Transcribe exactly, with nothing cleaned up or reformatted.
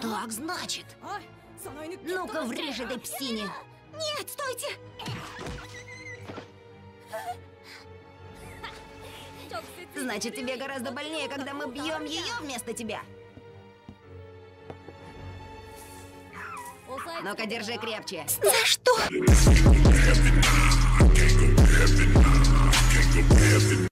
Так, значит. Ну-ка, врежь этой псине. Нет, стойте! Значит, тебе гораздо больнее, когда мы бьем ее вместо тебя. Ну-ка, держи крепче. За что?